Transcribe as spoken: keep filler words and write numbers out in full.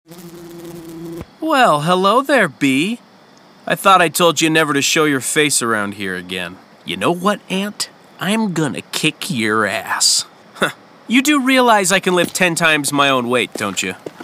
Well, hello there, Bee. I thought I told you never to show your face around here again. You know what, Ant? I'm gonna kick your ass. You do realize I can lift ten times my own weight, don't you?